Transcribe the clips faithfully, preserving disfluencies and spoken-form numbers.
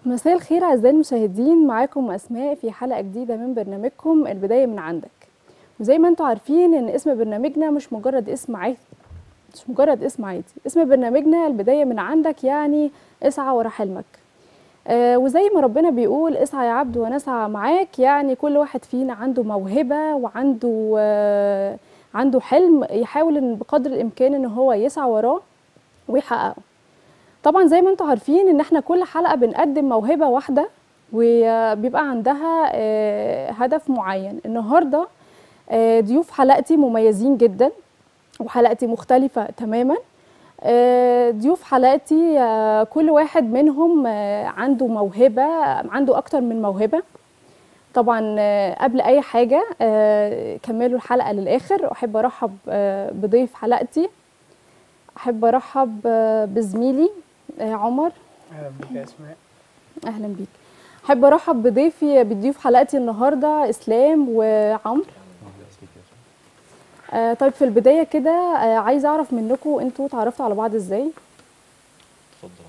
مساء الخير أعزائي المشاهدين، معاكم أسماء في حلقة جديدة من برنامجكم البداية من عندك. وزي ما انتم عارفين إن اسم برنامجنا مش مجرد اسم عادي، مش مجرد اسم عادي، اسم برنامجنا البداية من عندك، يعني اسعى ورا حلمك. آه وزي ما ربنا بيقول اسعى يا عبد ونسعى معاك، يعني كل واحد فينا عنده موهبة وعنده آه عنده حلم يحاول إن بقدر الإمكان إن هو يسعى وراه ويحققه. طبعا زي ما انتم عارفين ان احنا كل حلقة بنقدم موهبة واحدة وبيبقى عندها آه، هدف معين. النهاردة آه، ضيوف حلقتي مميزين جدا وحلقتي مختلفة تماما. آه، ضيوف حلقتي آه، كل واحد منهم آه، عنده موهبة، عنده أكتر من موهبة. طبعا آه، قبل أي حاجة آه، كملوا الحلقة للآخر. أحب أرحب آه، بضيف حلقتي، أحب أرحب آه، بزميلي آه، عمر. اهلا بك يا اسماء. اهلا بيك. احب ارحب بضيفي بضيوف حلقتي النهارده اسلام وعمرو. آه طيب في البدايه كده آه عايزه اعرف منكم انتوا اتعرفتوا على بعض ازاي؟ اتفضل.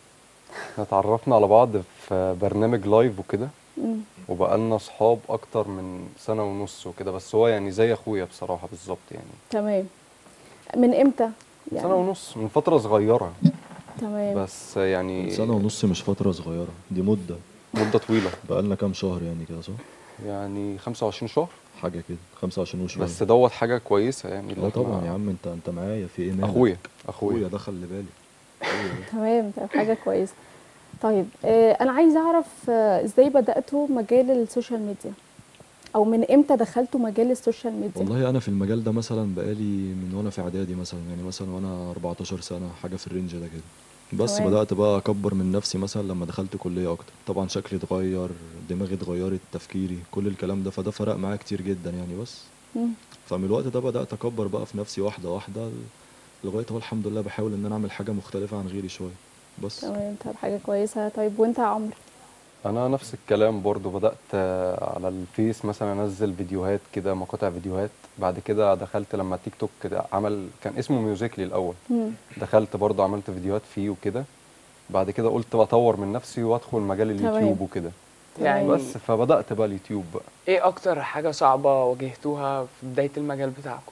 احنا اتعرفنا على بعض في برنامج لايف وكده، مم. وبقالنا صحاب اكتر من سنة ونص وكده، بس هو يعني زي اخويا بصراحة بالظبط يعني. تمام. من امتى؟ يعني سنة ونص، من فترة صغيرة تمام. بس يعني. سنة ونص مش فترة صغيرة، دي مدة. مدة طويلة، بقالنا كام شهر يعني كده، صح؟ يعني خمسة وعشرين شهر حاجة كده، خمسة وعشرين وشوية. بس دوت حاجة كويسة يعني. اه طبعا يا عم، انت انت معايا في ايه مالك؟ اخويا اخويا اخويا ده خلي بالك. أخويا ده. تمام طيب حاجه كويسه. طيب آه انا عايزه اعرف آه ازاي بداتوا مجال السوشيال ميديا، او من امتى دخلتوا مجال السوشيال ميديا؟ والله انا في المجال ده مثلا بقالي من وانا في اعدادي مثلا، يعني مثلا وانا أربعتاشر سنة، حاجة في الرينج ده كده. بس تمام. بدأت بقى أكبر من نفسي مثلا لما دخلت كلية أكتر. طبعا شكلي اتغير، دماغي اتغيرت، تفكيري، كل الكلام ده، فده فرق معايا كتير جدا يعني. بس مم. فمن الوقت ده بدأت أكبر بقى في نفسي واحدة واحدة، لغاية هو الحمد لله بحاول إن أنا أعمل حاجة مختلفة عن غيري شوية. بس تمام طيب حاجه كويسه. طيب وانت يا عمرو؟ انا نفس الكلام برضو، بدأت آه، على الفيس مثلا انزل فيديوهات كده، مقاطع فيديوهات. بعد كده دخلت لما تيك توك كده عمل، كان اسمه ميوزيكلي الاول، مم. دخلت برضو عملت فيديوهات فيه وكده. بعد كده قلت بطور من نفسي وادخل مجال اليوتيوب تمام. وكده. تمام. بس فبدأت بقى اليوتيوب بقى. ايه اكتر حاجة صعبة واجهتوها في بداية المجال بتاعكم؟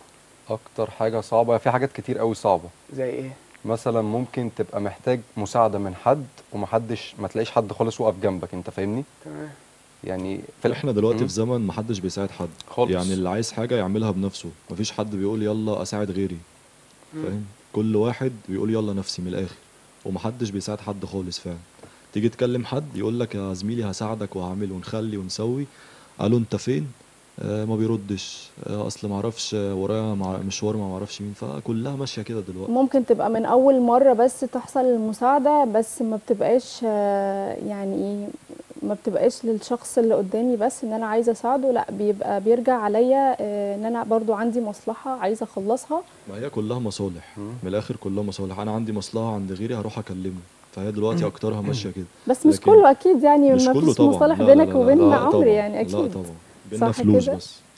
اكتر حاجة صعبة، في حاجات كتير قوي صعبة. زي ايه؟ مثلا ممكن تبقى محتاج مساعدة من حد ومحدش، ما تلاقيش حد خالص واقف جنبك، انت فاهمني؟ تمام. يعني في احنا دلوقتي مم. في زمن محدش بيساعد حد خالص. يعني، اللي عايز حاجة يعملها بنفسه، مفيش حد بيقول يلا أساعد غيري. مم. فاهم؟ كل واحد بيقول يلا نفسي من الآخر، ومحدش بيساعد حد خالص فعلا. تيجي تكلم حد يقول لك يا زميلي هساعدك وهعمل ونخلي ونسوي، قالوا انت فين؟ آه ما بيردش، آه اصل معرفش، آه، ورايا مع- مشوار ما معرفش مين، فكلها ماشية كده دلوقتي. ممكن تبقى من أول مرة بس تحصل المساعدة، بس ما بتبقاش آه، يعني إيه، ما بتبقاش للشخص اللي قدامي بس إن أنا عايزة أساعده، لا بيبقى بيرجع عليا آه، إن أنا برضو عندي مصلحة عايزة أخلصها. ما هي كلها مصالح، مم. من الآخر كلها مصالح. أنا عندي مصلحة عند غيري هروح أكلمه، فهي دلوقتي أكترها ماشية كده. بس مش لكن كله أكيد، يعني مش ما كله فيش طبعا، مصالح لا لا بينك لا لا وبين لا عمرو طبعا، يعني لا أكيد. طبعا، بينا صح فلوس كده؟ بس.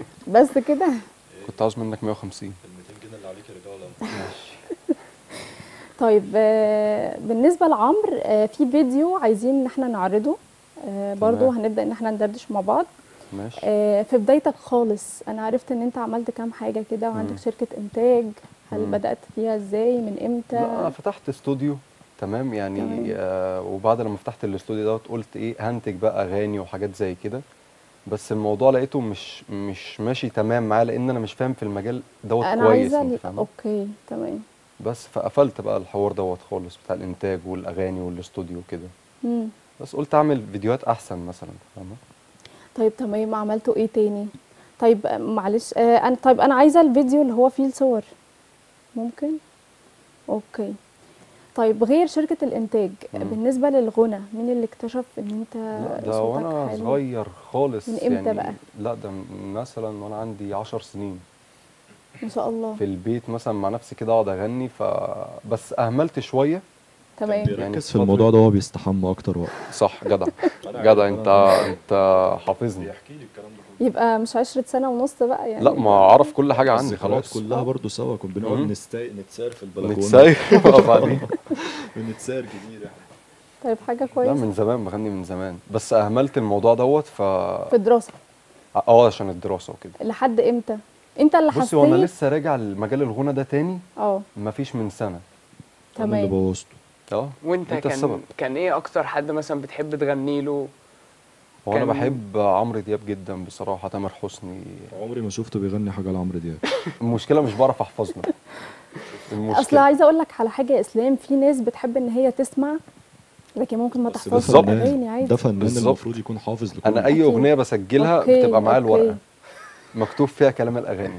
بس كده. كنت عاوز منك مية وخمسين. ال ميتين جنيه اللي عليك يرجعوا لك. طيب آه، بالنسبة لعمرو آه، في فيديو عايزين إن احنا نعرضه، آه، برضو تمام. هنبدأ إن احنا ندردش مع بعض. ماشي. آه، في بدايتك خالص انا عرفت ان انت عملت كام حاجة كده وعندك مم. شركة انتاج. هل مم. بدأت فيها ازاي، من لا انا امتى؟ فتحت استوديو. تمام يعني. تمام. آه وبعد لما فتحت الاستوديو دوت قلت ايه، هنتج بقى اغاني وحاجات زي كده. بس الموضوع لقيته مش مش ماشي تمام معايا، لان انا مش فاهم في المجال دوت انا كويس، عايزة انت ال- فاهمه؟ اوكي تمام. بس فقفلت بقى الحوار دوت خالص، بتاع الانتاج والاغاني والاستوديو كده. مم. بس قلت اعمل فيديوهات احسن مثلا، فاهمه؟ طيب تمام، عملتوا ايه تاني؟ طيب آه، معلش آه، انا طيب انا عايزة الفيديو اللي هو فيه الصور، ممكن؟ اوكي. طيب غير شركة الانتاج مم. بالنسبة للغنى، مين اللي اكتشف ان انت لا ده صوتك وانا حلو؟ صغير خالص من امتى يعني. بقى؟ لا ده مثلا وانا عندي عشر سنين، ما شاء الله. في البيت مثلا مع نفسي كده اقعد اغني. ف بس اهملت شويه. كان تمام. يعني بيركز في في الموضوع ده وهو بيستحمى أكتر وقت. صح جدع. أنا جدع عارف، انت أنا انت حافظني. بيحكي لي الكلام ده كله. يبقى مش عشرة سنة ونص بقى يعني لا ما ده. اعرف كل حاجه عني الذكريات خلاص. كلها اه. برضو سوا، كنا بنقعد مم. نستاي نتسار في البلكونة. نتسايق. واقف عليه. بنتسار كتير يعني. طيب حاجه لا كويسه. من زمان بغني من زمان، بس اهملت الموضوع دوت ف في الدراسه اه عشان الدراسه وكده. لحد امتى انت اللي بصي هو انا حسيت؟ لسه راجع لمجال الغنى ده تاني، اه مفيش من سنه. انا اللي تمام. بوظته. اه وانت انت كان السبب. كان ايه اكتر حد مثلا بتحب تغني له؟ هو انا كان- بحب عمرو دياب جدا بصراحه، تامر حسني. عمري ما شفته بيغني حاجه لعمرو دياب. المشكله مش بعرف احفظ له. اصل المشكله عايزه اقول لك على حاجه يا اسلام، في ناس بتحب ان هي تسمع لكن ممكن ما بس ده تحفظش بالظبط. الاغاني فنان، عادي. ده فنان بالظبط. المفروض يكون حافظ لكل انا اي أكيد. اغنيه بسجلها أوكي، بتبقى معايا أوكي. الورقه مكتوب فيها كلام الاغاني،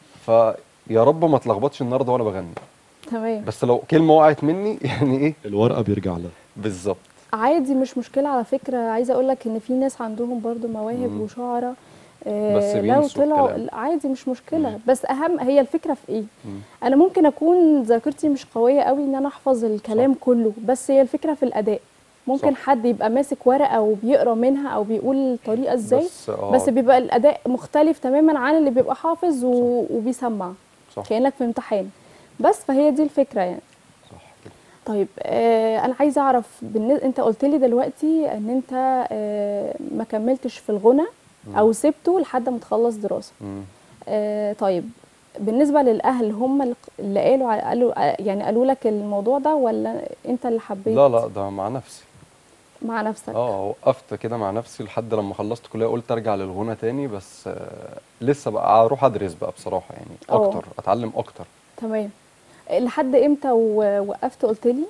فيا رب ما اتلخبطش النهارده وانا بغني. تمام. بس لو كلمه وقعت مني يعني ايه. الورقه بيرجع لها. بالظبط. عادي مش مشكله على فكره. عايزه اقول لك ان في ناس عندهم برضو مواهب مم. وشعراء بس آه لو بينسوا طلعوا الكلام. عادي مش مشكله. مم. بس اهم هي الفكره في ايه؟ مم. انا ممكن اكون ذاكرتي مش قويه قوي ان انا احفظ الكلام صح. كله، بس هي الفكره في الاداء. ممكن صح. حد يبقى ماسك ورقه وبيقرا منها او بيقول الطريقه ازاي، بس اه بس بيبقى الاداء مختلف تماما عن اللي بيبقى حافظ و... وبيسمع صح. كانك في امتحان. بس فهي دي الفكره يعني. صح كده. طيب آه انا عايزه اعرف بالنسبة انت قلت لي دلوقتي ان انت آه ما كملتش في الغنى او سبته لحد ما تخلص دراسه. مم. آه طيب بالنسبه للاهل هم اللي اللي قالوا على- قالوا يعني قالوا لك الموضوع ده ولا انت اللي حبيت؟ لا لا ده مع نفسي. مع نفسك. اه وقفت كده مع نفسي لحد لما خلصت كليه، قلت ارجع للغنى تاني، بس آه لسه بقى اروح ادرس بقى بصراحه يعني اه. اكتر، اتعلم اكتر. تمام. لحد امتى ووقفت قلت لي؟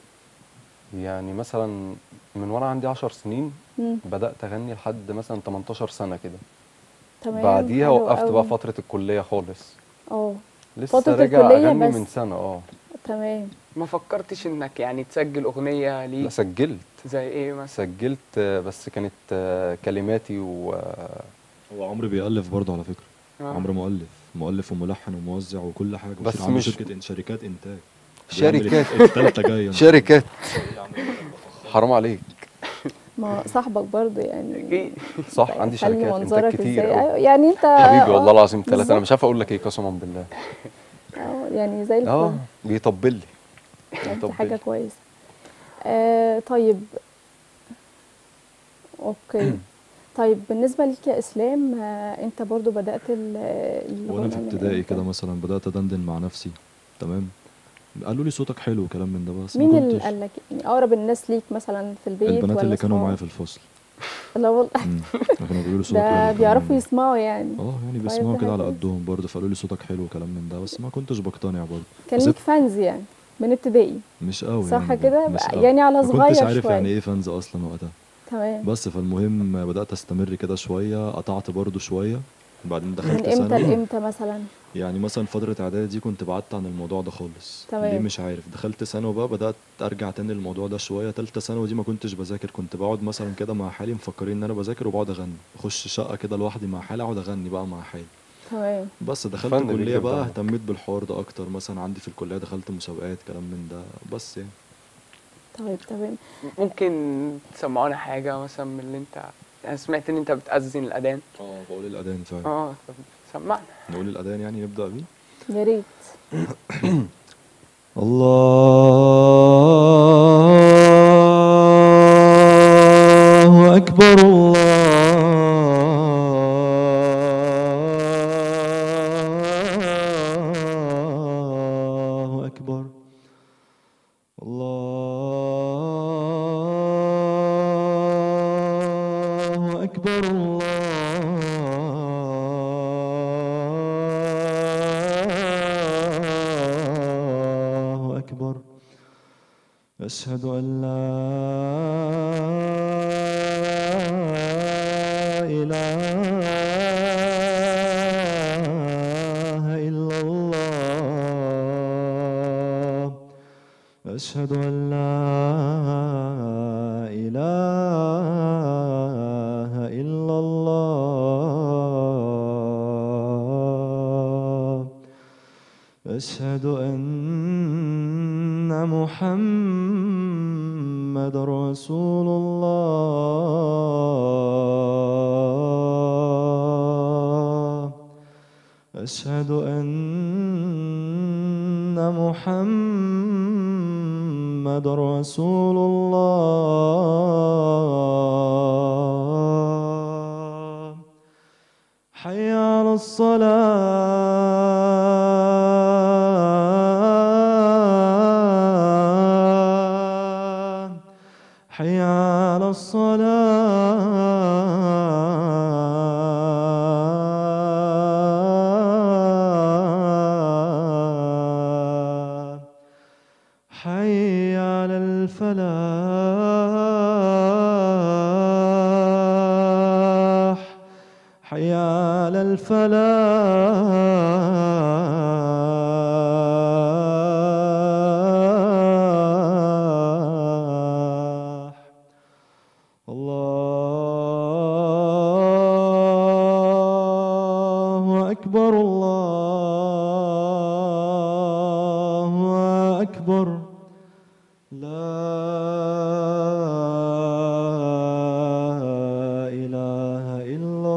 يعني مثلا من وانا عندي عشر سنين مم. بدات اغني لحد مثلا تمنتاشر سنه كده. تمام. بعديها حلو وقفت قوي. بقى فتره الكليه خالص. اه لسه فترة راجع الكلية اغني بس. من سنه. اه تمام. ما فكرتش انك يعني تسجل اغنيه لا ليك؟ سجلت. زي ايه مثلا؟ سجلت آه، بس كانت آه، كلماتي و آه، هو عمرو بيألف برضه على فكره. آه. عمرو مؤلف مؤلف وملحن وموزع وكل حاجه، بس وشير عنده مش- شركه إن شركات انتاج. شركات. بيعمل التالتة جايه إن شاء الله. شركات. حرام عليك. ما صاحبك برضو يعني. اكيد. صح عندي خلي شركات انتاج منظرك كتير ازاي. قوي. أيوة، يعني انت حبيبي والله آه، العظيم ثلاثة، بالظبط. انا مش عارف اقول لك ايه قسما بالله. اه يعني زي اه الفل. بيطبل لي. يعني دي بيطبل حاجة لي. كويسة. آه طيب. اوكي. طيب بالنسبة ليك يا اسلام، آه انت برضو بدأت ال- الغنى وانا في من ابتدائي امتى؟ كده مثلا بدات ادندن مع نفسي. تمام. قالوا لي صوتك حلو وكلام من ده، بس ما مين اللي كنتش. قال لك؟ يعني اقرب الناس ليك مثلا في البيت البنات ولا اللي كانوا صحابك؟ معايا في الفصل. لا والله. امم كانوا بيقولوا صوتك حلو ده وكلام بيعرفوا من ده. يسمعوا يعني. اه يعني طيب بيسمعوا ده كده على حاجة قدهم برضه، فقالوا لي صوتك حلو وكلام من ده، بس ما كنتش بقتنع برضه. كان بس ليك فانز يعني من ابتدائي؟ مش قوي صح يعني كده؟ مش قوي. يعني على ما كنتش صغير عارف شوية. يعني ايه فانز اصلا وقتها. تمام. بس فالمهم بدات استمر كده شويه، قطعت برضه شويه، بعدين من دخلت امتى ثانوي. لامتى مثلا؟ يعني مثلا فترة إعدادي دي كنت بعدت عن الموضوع ده خالص. تمام. ليه مش عارف. دخلت ثانوي بقى بدأت أرجع تاني للموضوع ده شوية. تالتة ثانوي دي ما كنتش بذاكر، كنت بقعد مثلا كده مع حالي مفكرين إن أنا بذاكر وبقعد أغني، أخش شقة كده لوحدي مع حالي أقعد أغني بقى مع حالي. تمام. بس دخلت الفن كلية بيجري بقى بدمك. اهتميت بالحوار ده أكتر، مثلا عندي في الكلية دخلت مسابقات كلام من ده بس يعني. طيب تمام. ممكن تسمعونا حاجه مثلا من اللي انت، انا سمعت ان انت بتأذن الاذان. اه بقول الأذان فعلا. اه طب سمعنا. نقول الأذان يعني نبدأ بيه. يا ريت. الله أكبر. الله أكبر. الله أكبر. الله أكبر. أشهد أن لا إله إلا الله. أشهد أن لا إله إلا الله. أشهد أن محمد رسول الله. أشهد أن محمد رسول الله. الصلاة حي على الصلاة حي على الفلاح حي على الفلاح الله أكبر الله أكبر لا إله إلا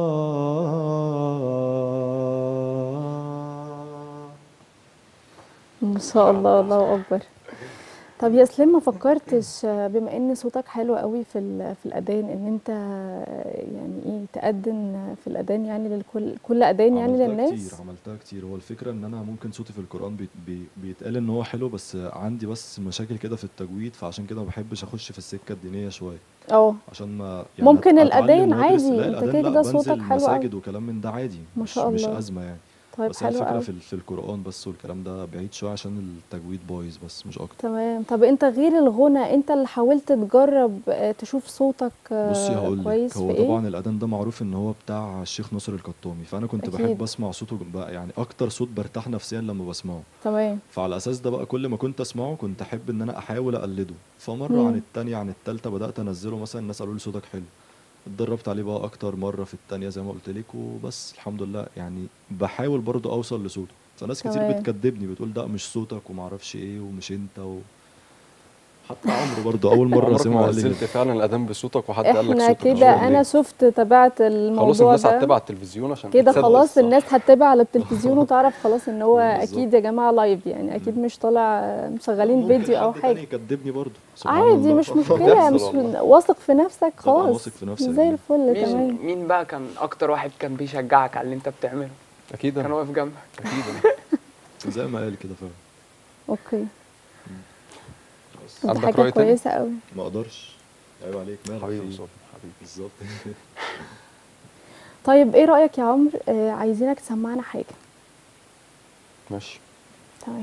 الله. ما شاء الله، الله اكبر. طب يا اسلام، ما فكرتش بما ان صوتك حلو قوي في ال- في الاذان ان انت يعني ايه تأذن في الاذان يعني للكل، كل اذان يعني عملتها للناس؟ كتير عملتها كتير. هو الفكرة ان انا ممكن صوتي في القرآن بي بي بيتقال ان هو حلو، بس عندي بس مشاكل كده في التجويد، فعشان كده ما بحبش اخش في السكة الدينية شوية، اه عشان ما يعني ممكن أت- اتعلم الاذان وادرس. عادي، لا انت الاذان كده لا، كده بنزل صوتك حلو قوي. مساجد وكلام من ده عادي، ما مش شاء مش الله. ازمة يعني. طيب بس هي حلو الفكرة قوي. في ال- في القرآن بس، والكلام ده بعيد شوية عشان التجويد بايظ بس مش اكتر. تمام. طب انت غير الغنى، انت اللي حاولت تجرب آه، تشوف صوتك بصي آه، هقول لك، كويس في هو ايه؟ طبعا الاذان ده معروف ان هو بتاع الشيخ ناصر القطامي، فانا كنت اكيد. بحب اسمع صوته بقى، يعني اكتر صوت برتاح نفسيا لما بسمعه. تمام. فعلى اساس ده بقى كل ما كنت اسمعه كنت احب ان انا احاول اقلده، فمره عن مم. التانية عن التالتة بدات انزله، مثلا الناس قالوا لي صوتك حلو، اتدربت عليه بقى اكتر مره في التانية زي ما قلت لك، وبس الحمد لله يعني بحاول برضو اوصل لصوته. فناس كتير تمام. بتكدبني بتقول ده مش صوتك وما اعرفش ايه ومش انت و... حتى عمرو برضو اول مره عمرك سمعه ما قال لي كده. نزلت فعلا الاذان بصوتك وحد قال لك احنا صوتك مش كده حلو انا ليه؟ شفت تابعت خلاص الموضوع الناس ده هتتابع التلفزيون عشان كده، تصدق خلاص الصح. الناس هتتابع على التلفزيون وتعرف خلاص ان هو أيوة بالظبط. اكيد يا جماعه لايف، يعني اكيد مش طالع مشغلين ممكن فيديو او حد تاني حاجه. يكدبني برضو سبحان عادي الله. مش مشكله، بتحصل مش والله. واثق في نفسك طبعا خلاص واثق في نفسي زي أكيد. الفل. تمام. مين مين بقى كان اكتر واحد كان بيشجعك على اللي انت بتعمله؟ اكيد كان انا واقف جنبك؟ اكيد انا زي ما قال كده فعلا. اوكي. خلاص. دي عندك حاجه رأي تاني؟ كويسه قوي. ما اقدرش، عيب عليك مالك حبيبي في إيه؟ صوت حبيبي. بالظبط. طيب ايه رايك يا عمرو، آه عايزينك تسمعنا حاجه. ماشي. تمام.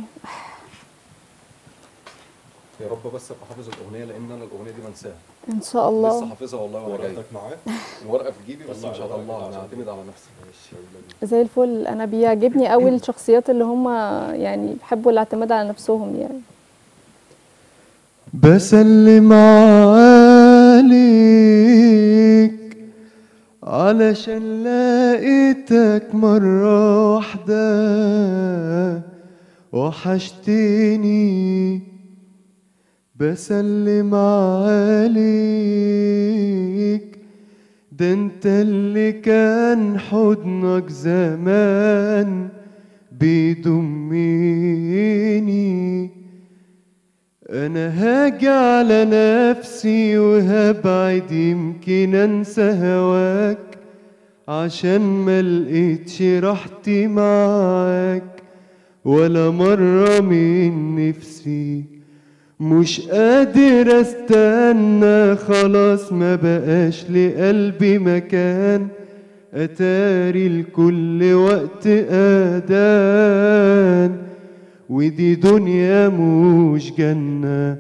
يا رب بس ابقى حافظ الاغنيه، لان انا الاغنيه دي بنساها. ان شاء الله. لسه حافظها والله وانا جاي. ورقتك معاك؟ الورقه في جيبي بس طلع مش الورقة هطلعها، عشان- انا هعتمد على نفسي. ماشي. زي الفل. انا بيعجبني قوي الشخصيات اللي هم يعني بيحبوا الاعتماد على نفسهم يعني. بسلم عليك علشان لقيتك مرة واحدة وحشتني. بسلم عليك ده انت اللي كان حضنك زمان بيضمني. انا هاجي على نفسي وهبعد يمكن انسى هواك عشان ما لقيتش راحتي معاك ولا مرة من نفسي. مش قادر استنى خلاص ما بقاش لقلبي مكان اتاري لكل وقت اذان ودي دنيا مش جنة.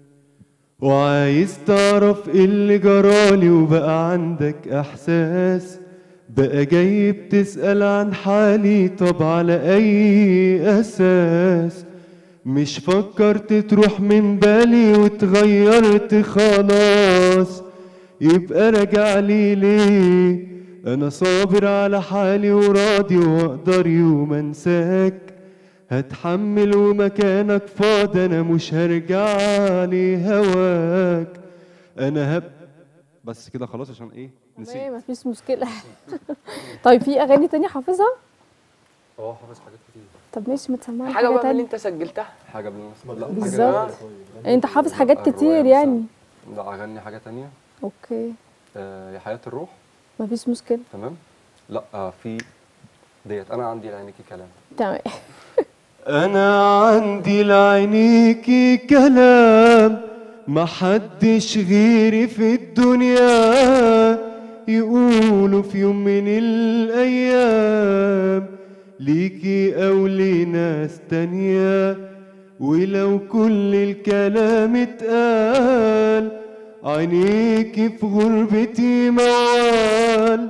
وعايز تعرف ايه اللي جرالي وبقى عندك احساس بقى جاي بتسأل عن حالي، طب على اي اساس؟ مش فكرت تروح من بالي وتغيرت خلاص يبقى راجع لي ليه؟ انا صابر على حالي وراضي واقدر يوم انساك هتحمل ومكانك فاضي انا مش هرجع لي هواك. انا هب بس كده خلاص عشان ايه تمام نسيت. مفيش مشكله. طيب في اغاني تانية حافظها؟ اه حافظ حاجات كتير. طب ماشي، ما تسمعنا حاجه حاجه بقى من اللي تانية. انت سجلتها. حاجه بالنسبه لا بالظبط. حاجه يعني انت حافظ حاجات لا، كتير الرواية يعني. مثلاً. لا اغني حاجه تانية. اوكي آه يا حياه الروح. مفيش مشكله. تمام. لا آه في ديت انا عندي لعينيكي كلام. تمام. أنا عندي لعينيكي كلام محدش غيري في الدنيا يقولوا في يوم من الأيام ليكي أو لناس تانية، ولو كل الكلام اتقال عينيكي في غربتي موال.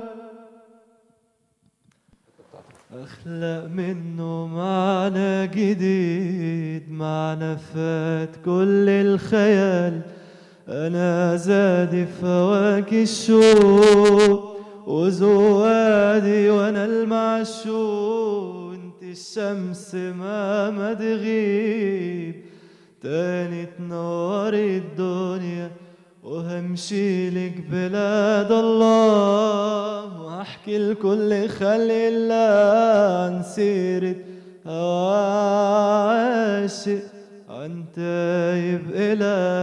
أخلق منه معنى جديد، معنى فات كل الخيال. أنا زادي فواكه الشوق وزوادي وأنا المعشوق، انت الشمس ما ما تغيب تاني تنوري الدنيا، وهمشي لك بلاد الله واحكي لكل خلق الله عن سيرة عاشق عن تايب إلى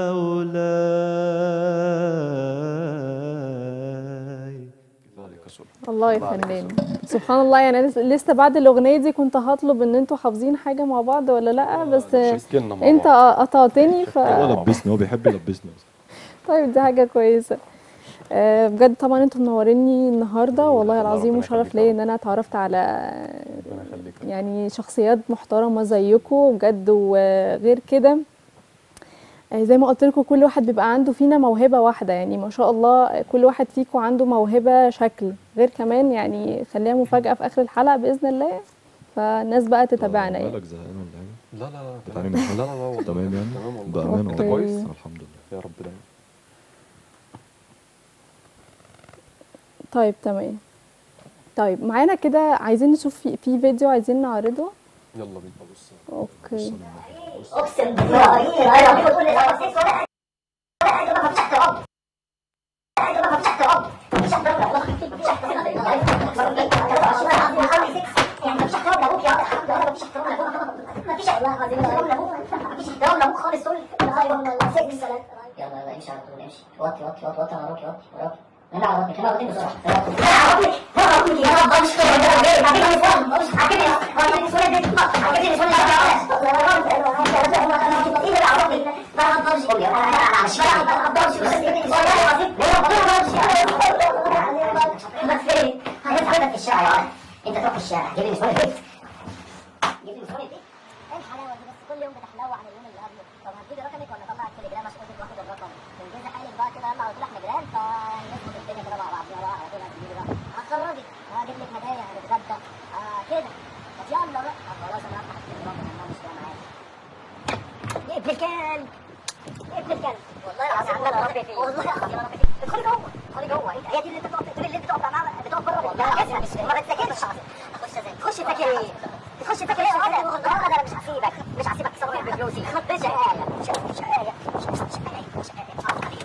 مولاي. الله يا فنان، سبحان الله. يعني أنا لسه بعد الاغنيه دي كنت هطلب ان انتوا حافظين حاجه مع بعض ولا لا، بس انت قطعتني. ف هو لبسني، هو بيحب يلبسني. طيب دي حاجه كويسه. أه بجد طبعا انتوا منوريني النهارده، والله العظيم وشرف ليا ان انا اتعرفت على يعني شخصيات محترمه زيكم بجد. وغير كده زي ما قلت لكم كل واحد بيبقى عنده فينا موهبه واحده، يعني ما شاء الله كل واحد فيكم عنده موهبه شكل غير كمان، يعني خليها مفاجاه في اخر الحلقه باذن الله، فالناس بقى تتابعنا. يعني مالك زهقان ولا حاجه؟ لا لا لا بتعاني من لا حاجه؟ لا لا والله تمام يعني؟ تمام والله. بامانه انت والله. كويس؟ الحمد لله يا رب دايما. طيب تمام. طيب معانا كده عايزين نشوف في, في فيديو عايزين نعرضه. يلا بينا. اوكي. اقسم بالله ايوه بتقول لي لا بس ولا حاجه ما فيش احترام، حاجه ما فيش احترام، مفيش احترام لابوك، مفيش احترام يعني مفيش احترام لابوك يا الحمد لله، مفيش احترام لابوك، مفيش احترام لابوك، مفيش احترام لابوك خالص. دول يلا يلا امشي على طول، امشي وطي وطي وطي وطي وراكي وطي وراكي. انا عرفني انا عرفني بسرعه. انا عرفني انا عرفني يا رب مش كده ده بعدين بعدين هنفهم مش عاجبني عاجبني السؤال ده عاجبني السؤال ده انا عرفت انا عرفت ايه اللي عرفني ما اقدرش اقول انا انا مش فاهم ما اقدرش بس والله العظيم ما اقدرش بس فين هنتحدث في الشارع. انت تروح الشارع جيب لي سؤال فين جيب لي سؤال فين ايه الحلاوه دي بس كل يوم بتحلو عن اليوم اللي قبله. طب هتجيبي رقمك ولا طلع التليجرام عشان كنت واخد الرقم تنجزي حالك بقى كده يلا وتروح نجران فنظبط الدنيا كده مع بعضينا بقى على طول. هتجيبي بقى هخرجك وهجيب لك هدايا هنتغدى آه كده. طب يلا بقى طب خلاص انا هفتح التليجرام انا مش فاهم معايا ابن الكلب ابن الكلب والله العظيم انا ربي فيه والله العظيم انا ربي فيه. ادخلي جوه ادخلي جوه هي دي اللي انت بتقف تقولي اللي انت بتقف معاها بتقف بره والله العظيم ما بتذاكرش. اخش ازاي تخش تذاكر ايه تخش تذاكر ايه انا انا مش هسيبك مش هسيبك تصرف بفلوسي مش شقايه مش شقايه مش شقايه مش شقايه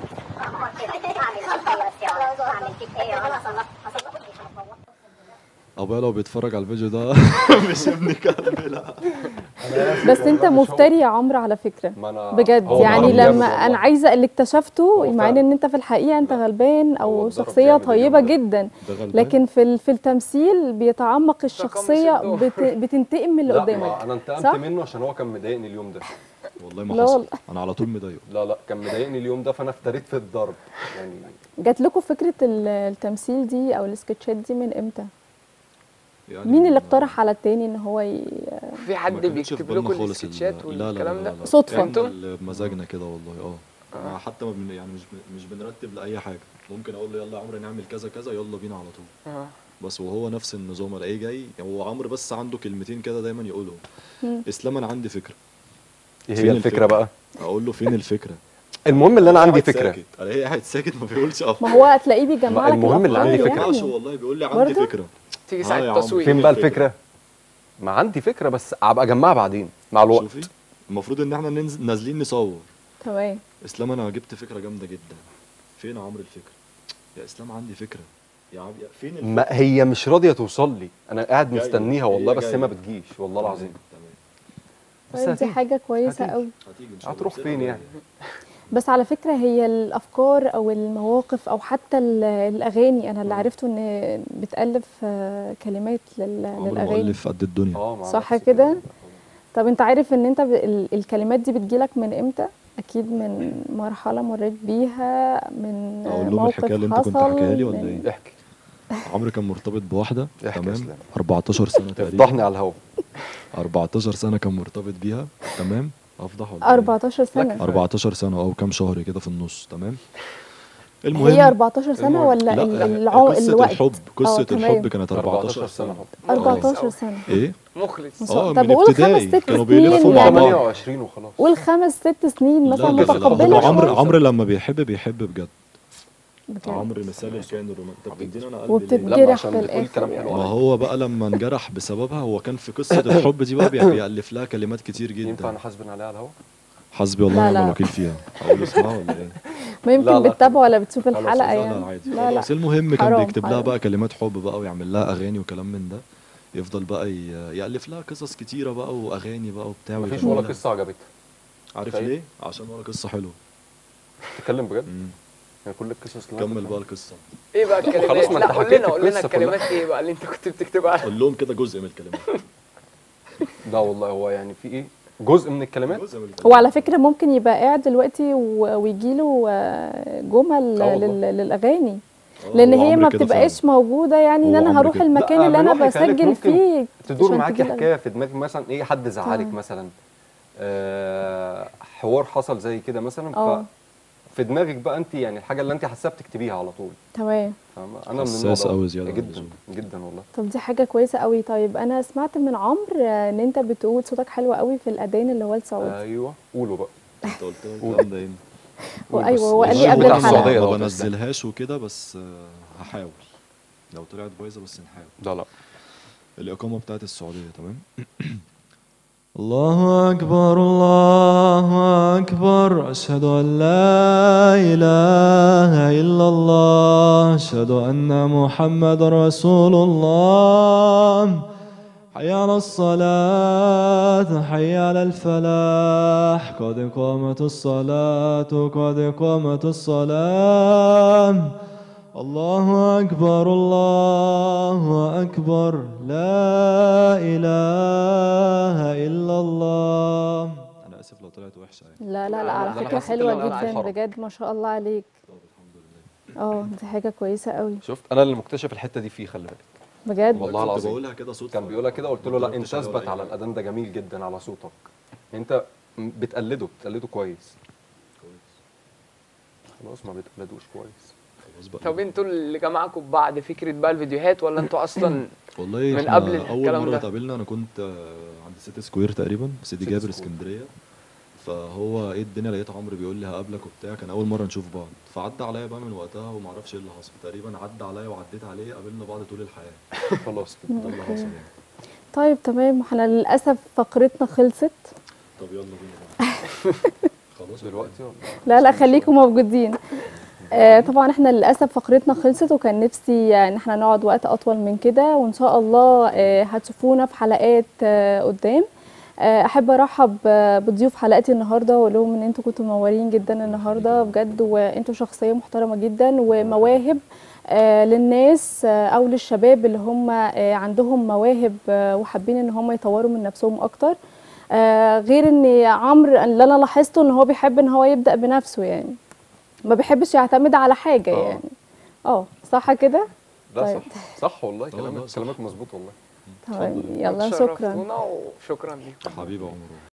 اعمل فيك ايه انا هصلح هصلح ابويا لو بيتفرج على الفيديو ده مش ابن كلب لا. بس انت مفتري يا عمرو على فكره بجد. يعني لما انا عايزه اللي اكتشفته مع ان انت في الحقيقه انت غلبان او شخصيه طيبه جدا، لكن في في التمثيل بيتعمق الشخصيه بت بتنتقم من اللي قدامك. لا انا انتقمت منه عشان هو كان مضايقني اليوم ده. والله ما حصل انا على طول مضايقه. لا لا كان مضايقني اليوم ده فانا افتريت في الضرب. يعني جات لكم فكره التمثيل دي او السكتشات دي من امتى؟ يعني مين اللي اقترح على التاني ان هو ي... في حد بيكتب لكم السكتشات والكلام ده صدفه؟ انتوا بمزاجنا كده والله. اه آه. حتى ما بن يعني مش مش بنرتب لاي حاجه. ممكن اقول له يلا يا عمرو نعمل كذا كذا يلا بينا على طول. آه. بس وهو نفس النظام الاقيه جاي. هو عمرو بس عنده كلمتين كده دايما يقولهم. اسلام انا عندي فكره. ايه هي الفكره بقى؟ اقول له فين الفكره؟ المهم اللي انا عندي فكره. الاقيه قاعد ساكت ما بيقولش ما هو هتلاقيه بيجمع لك. المهم اللي عندي فكره. يعني. والله بيقول لي عندي فكره. تيجي ساعه التصوير فين بقى الفكره؟ ما عندي فكره بس ابقى اجمعها بعدين مع الوقت. شوفي المفروض ان احنا ننزل نازلين نصور. تمام. اسلام انا جبت فكره جامده جدا. فين يا عمرو الفكره؟ يا اسلام عندي فكره. يا عم فين الفكره؟ ما هي مش راضيه توصل لي. انا قاعد مستنيها والله بس هي ما بتجيش والله العظيم. تمام. بس دي حاجه كويسه قوي. هتروح فين يعني؟ بس على فكرة هي الأفكار أو المواقف أو حتى ال- الأغاني، أنا اللي مم. عرفته إن بتألف آه، كلمات لل- عمرو للأغاني. مؤلف قد الدنيا. اه مع صح نفسي كده؟ طب أنت عارف إن أنت ب- ال- الكلمات دي بتجيلك من إمتى؟ أكيد من مرحلة مريت بيها، من اقول آه، لهم الحكايه اللي موقف انت كنت حصل حكاها لي ولا من- ايه؟ احكي عمرو كان مرتبط بواحده، احكي يا تمام، اسلام. أربعتاشر سنه افضحني تقريبا. على الهوا. أربعتاشر سنه كان مرتبط بيها، تمام. افضح ولا إيه؟ أربعتاشر سنة. أربعتاشر سنه او كام شهر كده في النص، تمام. هي المهم أربعتاشر سنة المهم. ولا لا، ال- العو... قصه الوقت؟ الحب قصه آه، تمام. الحب كانت أربعتاشر سنه. حب. أربعتاشر سنة. ايه؟ مخلص. اه، طب من قول خمس ابتدائي ست كانوا سنين بيلفوا مع يعني. بعض. ثمانية وعشرين وخلاص. قول خمس ست سنين مثلا لا لا لا، متقبلة هو عمرو شوية. عمرو لما بيحب بيحب بجد. بجد. عمرو مثال الكائن الرومانسي. طب بتديني انا قلبي وبتدي- ليه؟ لا جرح عشان في بتقول الآخر كلام يعني. حلو ما عليا. هو بقى لما انجرح بسببها، هو كان في قصة الحب دي بقى بي- بيألف لها كلمات كتير ينفع جدا. نحاسبن عليها على الهوا؟ حسبي الله لا، ونعم لا. الوكيل فيها. اقول اسمها ولا ايه؟ ما يمكن لا، لا، بتتابع ولا بتشوف خلاص، الحلقة لا يعني. لا عادي لا لا خلاص. المهم كان حرام، بيكتب لها حرام. بقى كلمات حب بقى، ويعمل لها اغاني وكلام من ده. يفضل بقى ي- يألف لها قصص كتيرة بقى واغاني بقى وبتاع مفيش ويغني ولا لها. قصة عجبتها. عارف طيب. ليه؟ عشان ولا قصة حلوة. تتكلم بجد؟ مم. يعني كل القصص اللي أنا كمل كنت- بقى القصة. ايه بقى الكلمات؟ خلاص، ما لا انت قول حكيت لنا قول لنا القصة الكلمات ايه بقى اللي انت كنت بتكتبها. قول لهم كده جزء من الكلمات. لا والله، هو يعني في ايه؟ جزء من الكلمات. جزء من الكلمات. هو على فكرة ممكن يبقى قاعد دلوقتي و- ويجيله آه، جمل آه والله. لل- للأغاني، آه، لأن هو هي عمرو ما كده بتبقاش فعلا. موجودة، يعني إن هو أنا عمرو هروح كده. المكان لا، اللي أنا من وحي خيالك بسجل ممكن فيه تدور عشان معاكي تجيب الأغاني. حكايه في دماغك، مثلا ايه، حد زعلك طيب. مثلا، آه حوار حصل زي كده مثلا، اه في دماغك بقى انت، يعني الحاجه اللي انت حاساها بتكتبيها على طول. تمام. فاهمه؟ انا من النوع حساس ده أوي زيادة عن جدا اللزوم. جدا والله. طب دي حاجة كويسة قوي. طيب أنا سمعت من عمرو آه، إن أنت بتقول صوتك حلو قوي في الأذان اللي هو السعودي. ايوه قولوا بقى. انت قلت لي الكلام ده امتى؟ قول وأيوه بس. هو قال لي والله قبل هو أنا الحلقة. السعودية ما لو بنزلهاش وكده، بس آه، هحاول. لو طلعت بايظه بس نحاول. لا لا الإقامة بتاعت السعودية، تمام. الله أكبر الله أكبر أشهد أن لا إله إلا الله أشهد أن محمد رسول الله حي على الصلاة حي على الفلاح قد قامت الصلاة قد قامت الصلاة الله أكبر الله أكبر لا إله إلا الله. أنا آسف لو طلعت وحشة يعني. لا لا لا لا، على لا، أنا فكرة حسيت حلوة إن أنا عايز جدا أحرم. بجد، ما شاء الله عليك. اه دي حاجة كويسة قوي شفت، انا اللي مكتشف الحته دي فيه، خلي بالك. بجد. والله كنت العظيم. بقولها كده صوت. كان بيقولها كده، قلت له ما لا انت جربتش عليه ولا اثبت أي على حاجة. الاذان ده جميل جدا على صوتك. انت بتقلده بتقلده كويس. خلاص ما بتقلدوش كويس. خلاص بقى. طب انتوا اللي جمعكم ببعض فكره بقى الفيديوهات، ولا انتوا اصلا والله من احنا قبل أول الكلام مرة ده؟ اتقابلنا أنا كنت آه، عند سيتي سكوير تقريبا، في سيدي سيتي جابر سكوير. اسكندرية. فهو ايه الدنيا، لقيت عمرو بيقول لي هقابلك وبتاع، كان أول مرة نشوف بعض. فعدى عليا بقى من وقتها ومعرفش ايه اللي حصل، تقريبا عدى عليا وعديت عليه، قابلنا بعض طول الحياة. خلاص كده. ده اللي حصل يعني. طيب تمام، احنا للأسف فقرتنا خلصت. طب يلا بينا بقى. خلاص دلوقتي ولا لا لا خليكم موجودين. آه طبعا احنا للاسف فقرتنا خلصت، وكان نفسي آه، ان احنا نقعد وقت اطول من كده، وان شاء الله آه هتشوفونا في حلقات آه قدام. آه احب ارحب آه بضيوف حلقتي النهارده، واقول لهم ان انتوا كنتوا منورين جدا النهارده بجد، وانتوا شخصيه محترمه جدا ومواهب آه للناس آه او للشباب اللي هم آه عندهم مواهب آه وحابين ان هم يطوروا من نفسهم اكتر. آه غير ان عمرو اللي انا لاحظته ان هو بيحب ان هو يبدأ بنفسه، يعني ما بيحبش يعتمد على حاجة آه. يعني. اه صح كده؟ لا طيب. صح صح والله، لا، كلامك صح. كلامك مظبوط والله. تمام اتفضل. يلا شكرا. شرفتونا وشكرا ليكم. حبيبي عمرو.